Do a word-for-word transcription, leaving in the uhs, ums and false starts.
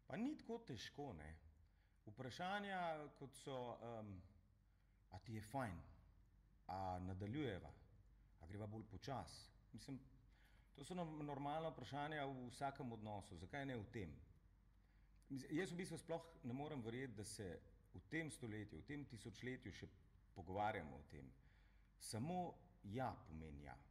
Pa ni tako težko, ne. Vprašanja, kot so, um, a ti je fajn, a nadaljujeva, a greva bolj počas. Mislim, to so normalna vprašanja v vsakem odnosu, zakaj ne v tem? Jaz v bistvu sploh ne morem verjeti, da se v tem stoletju, v tem tisočletju še pogovarjamo o tem. Samo ja pomeni ja.